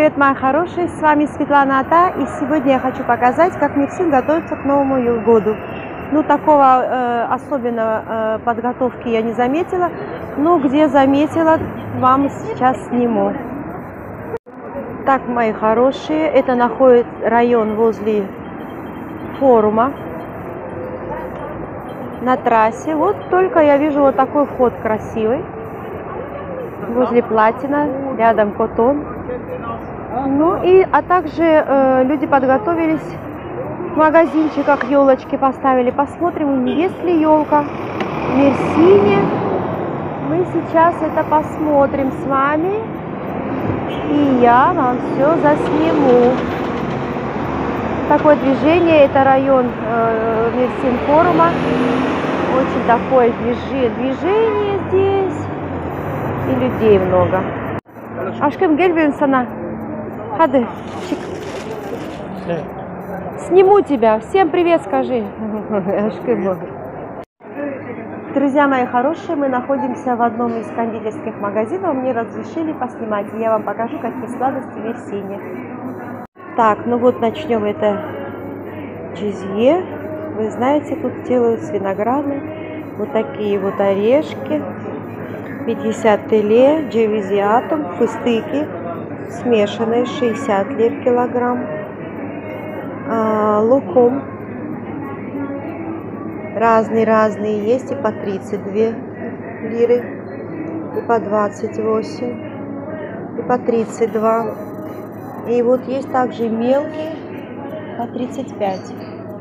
привет, мои хорошие, с вами Светлана Ата, и сегодня я хочу показать, как Мерсин готовится к Новому году. Ну, такого особенного подготовки я не заметила, но где заметила, вам сейчас сниму. Так, мои хорошие, это находится район возле форума на трассе. Вот только я вижу вот такой вход красивый. Возле Платина, рядом Котон. Ну и, а также люди подготовились в магазинчиках, елочки поставили. Посмотрим, есть ли елка в Мерсине. Мы сейчас это посмотрим с вами. И я вам все засниму. Такое движение, это район Мерсин форума. Очень такое движение здесь. И людей много. Ашкем, гельбим сана. Хады. Сниму тебя. Всем привет, скажи. Друзья мои хорошие, мы находимся в одном из кондитерских магазинов. Мне разрешили поснимать. И я вам покажу, какие сладости в Мерсине. Так, ну вот начнем. Это джизье. Вы знаете, тут делают с виноградом. Вот такие вот орешки. 50 теле, джевизиатум, фыстыки смешанные, 60 лир килограмм, лукум разные есть, и по 32 лиры, и по 28, и по 32, и вот есть также мелкие по 35.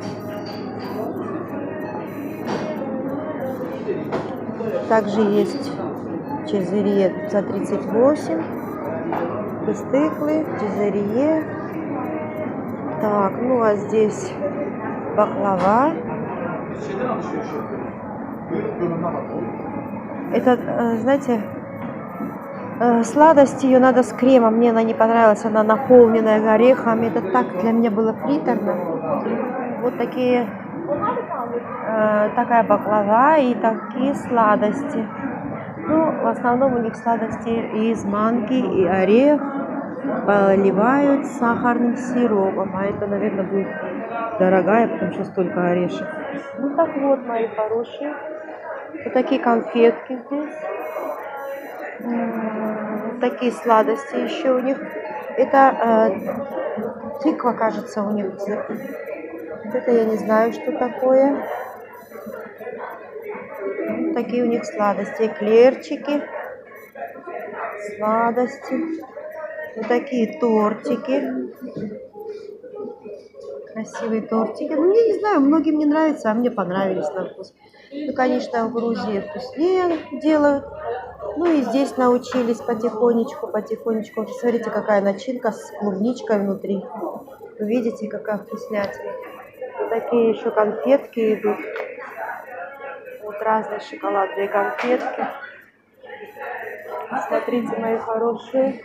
Также есть чезерье за 38, фыстыклы, чезерье. Так, ну а здесь баклава. Это, знаете, сладость, ее надо с кремом. Мне она не понравилась, она наполненная орехами. Это так для меня было приторно. Вот такие, такая баклава и такие сладости. Ну, в основном у них сладости из манки и орех поливают сахарным сиропом. А это, наверное, будет дорогая, потому что столько орешек. Ну так вот, мои хорошие. Вот такие конфетки здесь. Такие сладости еще у них. Это тыква, кажется, у них. Вот это я не знаю, что такое. Такие у них сладости, эклерчики, сладости, вот такие тортики, красивые тортики. Ну, я не знаю, многим не нравится, а мне понравились на вкус. Ну, конечно, в Грузии вкуснее делают. Ну и здесь научились потихонечку. Смотрите, какая начинка с клубничкой внутри. Вы видите, какая вкуснятина. Вот такие еще конфетки идут. Вот разные шоколадные конфетки. Смотрите, мои хорошие.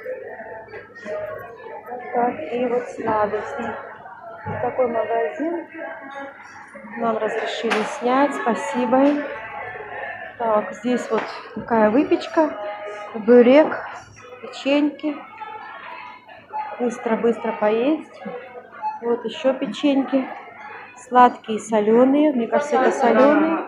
Так, и вот сладости. Вот такой магазин. Нам разрешили снять. Спасибо им. Так, здесь вот такая выпечка. Бурек, печеньки. Быстро поесть. Вот еще печеньки. Сладкие, соленые. Мне кажется, это соленые.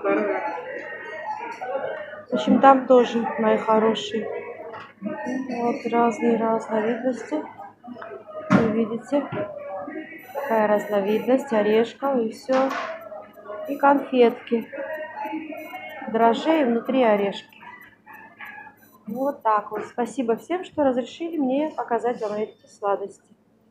В общем, там тоже, мои хорошие. Вот разные разновидности. Вы видите, какая разновидность орешков и все. И конфетки. Дрожжи и внутри орешки. Вот так вот. Спасибо всем, что разрешили мне показать вам эти сладости.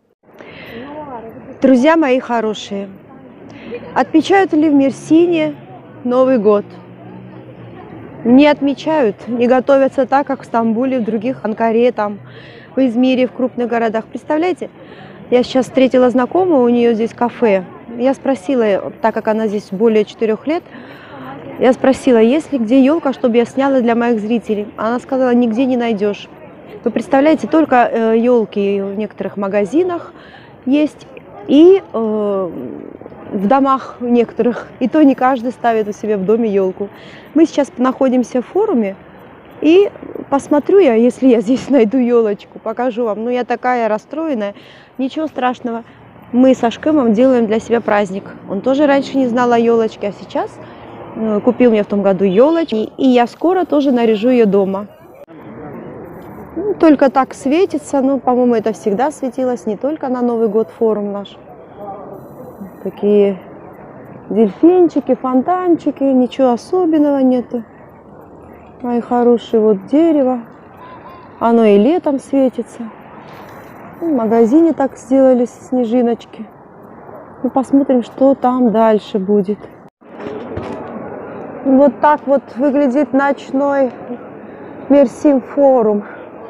Друзья мои хорошие, отмечают ли в Мерсине Новый год? Не отмечают, не готовятся так, как в Стамбуле, в других, Анкаре, там, в Измире, в крупных городах. Представляете, я сейчас встретила знакомую, у нее здесь кафе. Я спросила, так как она здесь более 4 лет, я спросила, есть ли где елка, чтобы я сняла для моих зрителей. Она сказала, нигде не найдешь. Вы представляете, только елки в некоторых магазинах есть и в домах некоторых. И то не каждый ставит у себя в доме елку. Мы сейчас находимся в форуме и посмотрю я, если я здесь найду елочку, покажу вам. Но я такая расстроенная, ничего страшного. Мы с Ашкемом делаем для себя праздник. Он тоже раньше не знал о елочке, а сейчас купил мне в том году елочку. И я скоро тоже наряжу ее дома. Ну, только так светится, ну, по-моему, это всегда светилось, не только на Новый год форум наш. Такие дельфинчики, фонтанчики, ничего особенного нету. Мои хорошие, вот дерево. Оно и летом светится. В магазине так сделали снежиночки. Ну, посмотрим, что там дальше будет. Вот так вот выглядит ночной Мерсин форум.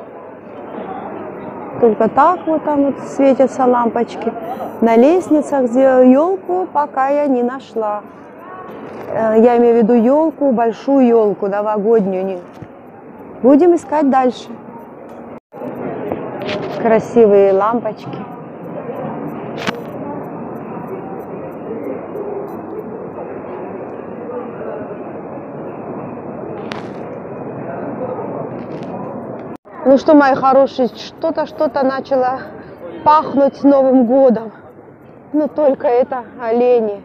Только так вот там вот светятся лампочки. На лестницах сделала елку, пока я не нашла. Я имею в виду елку, большую елку, новогоднюю. Будем искать дальше. Красивые лампочки. Ну что, мои хорошие, что-то начало пахнуть Новым годом. Но только это олени.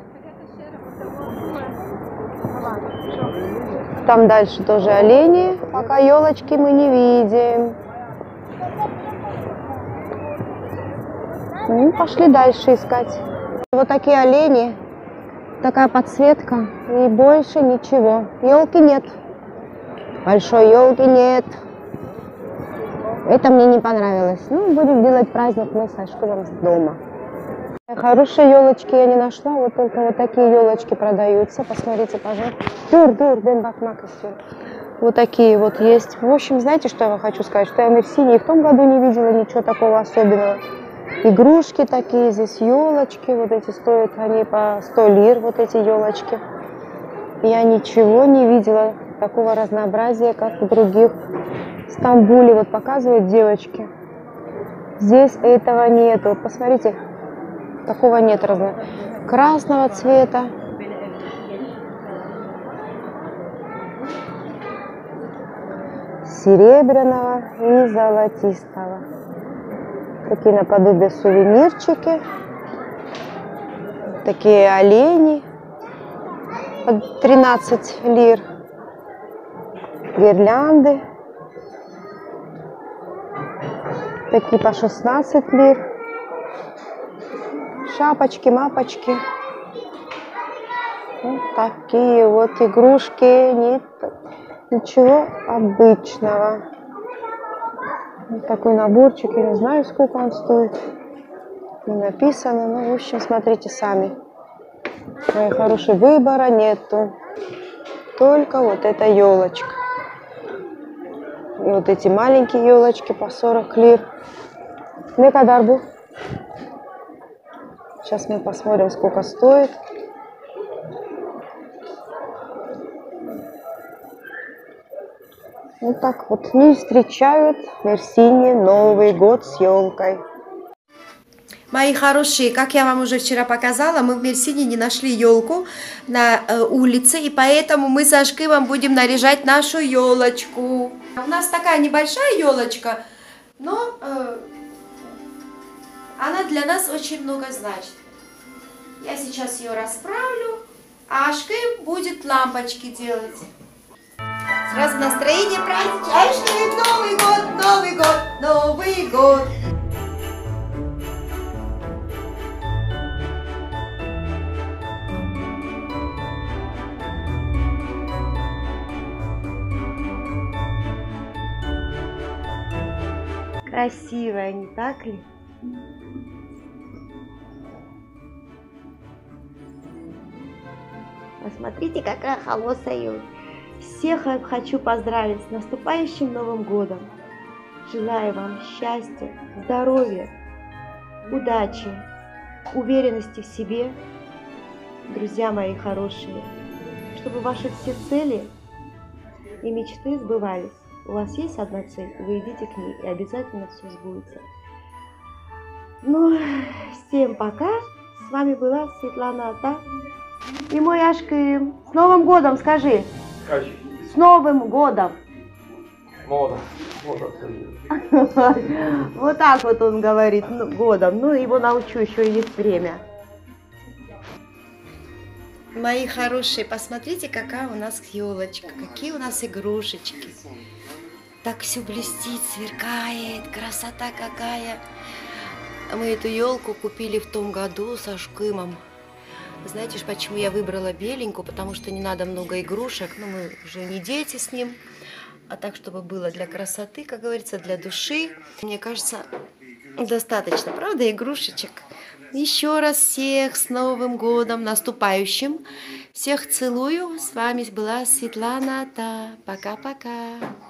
Там дальше тоже олени, пока елочки мы не видим. Ну, пошли дальше искать. Вот такие олени, такая подсветка и больше ничего. Елки нет. Большой елки нет. Это мне не понравилось. Ну, будем делать праздник мы с Ашкемом дома. Хорошие елочки я не нашла, вот только вот такие елочки продаются. Посмотрите, пожалуйста. Вот такие вот есть. В общем, знаете, что я вам хочу сказать? Что я в Мерсине и в том году не видела ничего такого особенного. Игрушки такие, здесь елочки, вот эти стоят они по 100 лир, вот эти елочки. Я ничего не видела такого разнообразия, как в других. В Стамбуле вот показывают девочки. Здесь этого нету. Посмотрите, такого нет красного цвета. Серебряного и золотистого. Такие наподобие сувенирчики. Такие олени. Под 13 лир. Гирлянды. Такие по 16 лир. Шапочки, мапочки. Вот такие вот игрушки. Нет, ничего обычного. Вот такой наборчик. Я не знаю, сколько он стоит. Не написано. Ну, в общем, смотрите сами. Мои хорошие, выбора нету. Только вот эта елочка. И вот эти маленькие елочки по 40 лир. Не kadar bu? Сейчас мы посмотрим, сколько стоит. Вот так вот не встречают в Мерсине Новый год с елкой. Мои хорошие, как я вам уже вчера показала, мы в Мерсине не нашли елку на улице, и поэтому мы с Ашкемом будем наряжать нашу елочку. У нас такая небольшая елочка, но она для нас очень много значит. Я сейчас ее расправлю, а Ашкем будет лампочки делать. Сразу настроение праздничное. Ашкем, Новый год, Новый год, Новый год. Красивая, не так ли? Посмотрите, какая холосая. Всех хочу поздравить с наступающим Новым годом. Желаю вам счастья, здоровья, удачи, уверенности в себе, друзья мои хорошие, чтобы ваши все цели и мечты сбывались. У вас есть одна цель, вы идите к ней, и обязательно все сбудется. Ну, всем пока. С вами была Светлана Ата и мой Ашкем. С Новым годом, скажи! Скажи. С Новым годом! Мода. Мода. Вот так вот он говорит, ну, годом. Ну, его научу, еще есть время. Мои хорошие, посмотрите, какая у нас елочка, какие у нас игрушечки. Так все блестит, сверкает, красота какая. Мы эту елку купили в том году со Шкымом. Знаете ж, почему я выбрала беленькую? Потому что не надо много игрушек. Ну, мы уже не дети с ним. А так, чтобы было для красоты, как говорится, для души. Мне кажется, достаточно, правда, игрушечек? Еще раз всех с Новым годом, наступающим. Всех целую. С вами была Светлана. Пока-пока.